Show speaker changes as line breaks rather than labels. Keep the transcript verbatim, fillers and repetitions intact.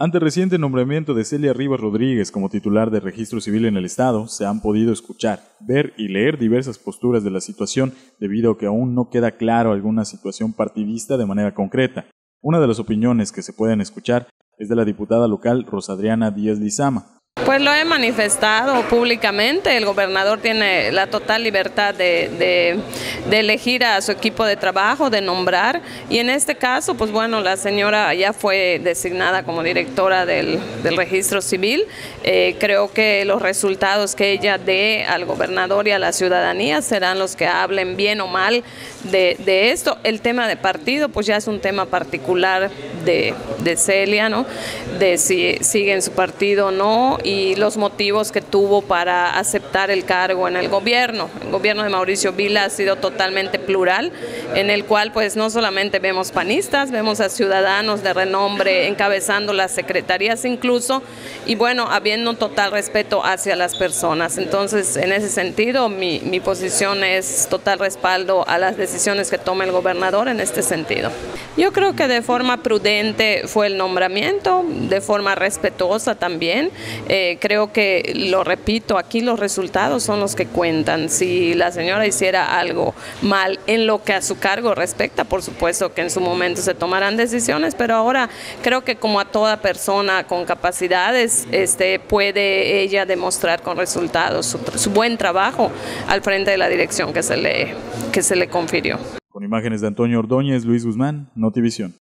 Ante el reciente nombramiento de Celia Rivas Rodríguez como titular de Registro Civil en el Estado, se han podido escuchar, ver y leer diversas posturas de la situación debido a que aún no queda claro alguna situación partidista de manera concreta. Una de las opiniones que se pueden escuchar es de la diputada local Rosadriana Díaz Lizama.
Pues lo he manifestado públicamente, el gobernador tiene la total libertad de, de, de elegir a su equipo de trabajo, de nombrar, y en este caso, pues bueno, la señora ya fue designada como directora del, del registro civil. Eh, creo que los resultados que ella dé al gobernador y a la ciudadanía serán los que hablen bien o mal de, de esto. El tema de partido, pues ya es un tema particular de, de Celia, ¿no? De si sigue en su partido o no, y los motivos que tuvo para aceptar el cargo en el gobierno. El gobierno de Mauricio Vila ha sido totalmente plural, en el cual pues no solamente vemos panistas, vemos a ciudadanos de renombre encabezando las secretarías incluso, y bueno, habiendo total respeto hacia las personas. Entonces, en ese sentido, mi, mi posición es total respaldo a las decisiones que tome el gobernador en este sentido. Yo creo que de forma prudente fue el nombramiento, de forma respetuosa también. Eh, creo que, lo repito, aquí los resultados son los que cuentan. Si la señora hiciera algo mal en lo que a su cargo respecta, por supuesto que en su momento se tomarán decisiones, pero ahora creo que como a toda persona con capacidades, este, puede ella demostrar con resultados su, su buen trabajo al frente de la dirección que se le, que se le confirió.
Con imágenes de Antonio Ordóñez, Luis Guzmán, Notivisión.